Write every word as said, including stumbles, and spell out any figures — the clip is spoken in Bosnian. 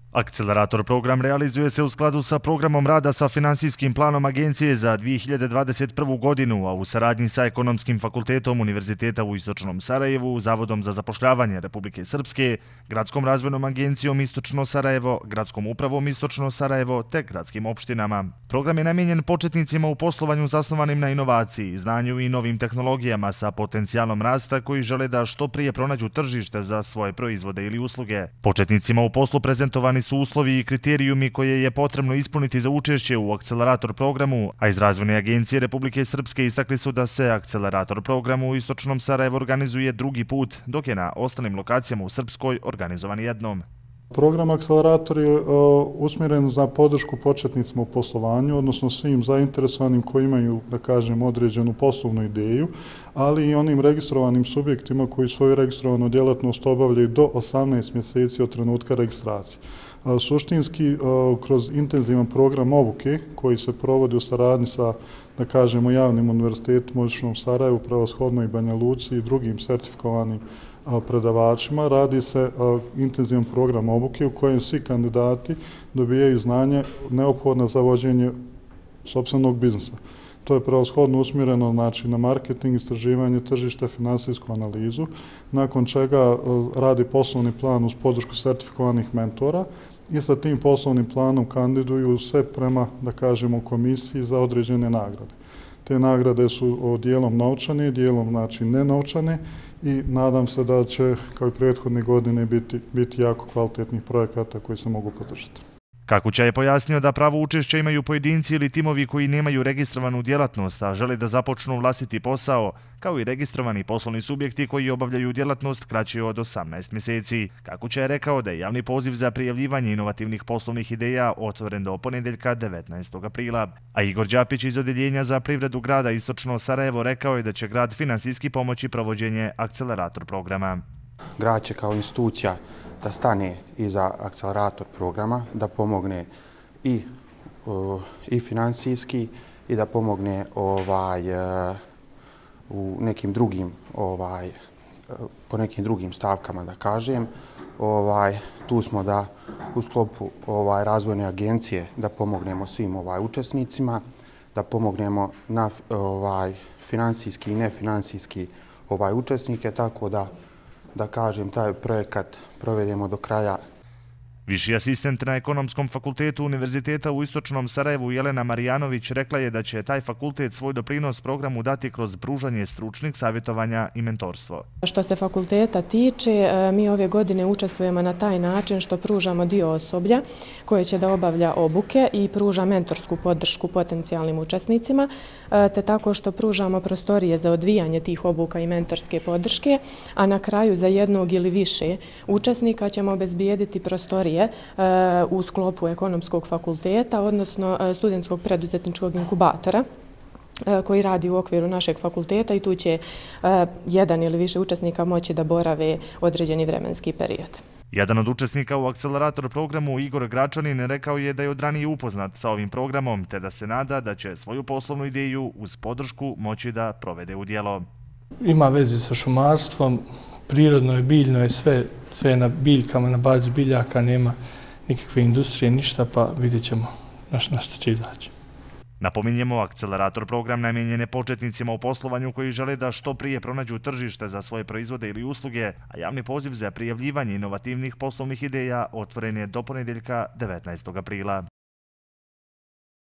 Akcelerator program realizuje se u skladu sa programom rada sa finansijskim planom Agencije za dvije hiljade dvadeset prvu. godinu, a u saradnji sa Ekonomskim fakultetom Univerziteta u Istočnom Sarajevu, Zavodom za zapošljavanje Republike Srpske, Gradskom razvojnom agencijom Istočno Sarajevo, Gradskom upravom Istočno Sarajevo te gradskim opštinama. Program je namijenjen početnicima u poslovanju zasnovanim na inovaciji, znanju i novim tehnologijama sa potencijalom rasta koji žele da što prije pronađu tržište za svoje proizvode ili usluge. Početnicima u poslu prezentovani su uslovi i kriterijumi koje je potrebno ispuniti za učešće u Akcelerator programu, a iz Razvojne agencije Republike Srpske istakli su da se Akcelerator programu u Istočnom Sarajevu organizuje drugi put, dok je na ostalim lokacijama u Srpskoj organizovan jednom. Program Akcelerator je uh, usmjeren za podršku početnicima u poslovanju, odnosno svim zainteresovanim koji imaju, da kažem, određenu poslovnu ideju, ali i onim registrovanim subjektima koji svoju registrovanu djelatnost obavljaju do osamnaest mjeseci od trenutka registracije. Uh, suštinski, uh, kroz intenzivan program obuke koji se provodi u saradnji sa, da kažemo, javnim univerzitetom u Istočnom Sarajevu, Pravoshodnoj Banja Luci i drugim sertifikovanim predavačima, radi se intenzivan program obuke u kojem svi kandidati dobijaju znanje neophodna za vođenje sopstvenog biznisa. To je prevashodno usmjereno, znači, na marketing, istraživanje tržišta, finansijsku analizu, nakon čega radi poslovni plan uz podršku sertifikovanih mentora i sa tim poslovnim planom kandiduju sve prema, da kažemo, komisiji za određene nagrade. Te nagrade su dijelom novčane, dijelom, znači, nenovčane i nadam se da će, kao i prethodne godine, biti, biti jako kvalitetnih projekata koji se mogu podržati. Kakuća je pojasnio da pravo učešća imaju pojedinci ili timovi koji nemaju registrovanu djelatnost, a žele da započnu vlastiti posao, kao i registrovani poslovni subjekti koji obavljaju djelatnost kraće od osamnaest mjeseci. Kakuća je rekao da je javni poziv za prijavljivanje inovativnih poslovnih ideja otvoren do ponedjeljka devetnaestog aprila. A Igor Đapić iz Odjeljenja za privredu grada Istočno Sarajevo rekao je da će grad finansijski pomoći provođenje Akcelerator programa. Grad će kao institucija da stane iza Akcelerator programa, da pomogne i, uh, i finansijski i da pomogne ovaj, uh, u nekim drugim, ovaj, uh, po nekim drugim stavkama, da kažem. Ovaj, tu smo da u sklopu ovaj, Razvojne agencije da pomognemo svim ovaj, učesnicima, da pomognemo na ovaj, finansijski i nefinansijski ovaj, učesnike, tako da da kažem, taj projekat provedemo do kraja. Viši asistent na Ekonomskom fakultetu Univerziteta u Istočnom Sarajevu Jelena Marijanović rekla je da će taj fakultet svoj doprinos programu dati kroz pružanje stručnih savjetovanja i mentorstvo. Što se fakulteta tiče, mi ove godine učestvujemo na taj način što pružamo dio osoblja koje će da obavlja obuke i pruža mentorsku podršku potencijalnim učesnicima, te tako što pružamo prostorije za odvijanje tih obuka i mentorske podrške, a na kraju za jednog ili više učesnika ćemo obezbijediti prostorije u sklopu Ekonomskog fakulteta, odnosno studentskog preduzetničkog inkubatora koji radi u okviru našeg fakulteta i tu će jedan ili više učesnika moći da borave određeni vremenski period. Jedan od učesnika u Akcelerator programu, Igor Gračanin, rekao je da je od ranije upoznat sa ovim programom, te da se nada da će svoju poslovnu ideju uz podršku moći da provede u djelo. Ima veze sa šumarstvom, prirodno je, biljno je, sve, sve na biljkama, na bazi biljaka, nema nikakve industrije, ništa, pa vidjet ćemo na što će izaći. Napominjemo, Akcelerator program namijenjen je početnicima u poslovanju koji žele da što prije pronađu tržište za svoje proizvode ili usluge, a javni poziv za prijavljivanje inovativnih poslovnih ideja otvoren je do ponedjeljka devetnaestog aprila.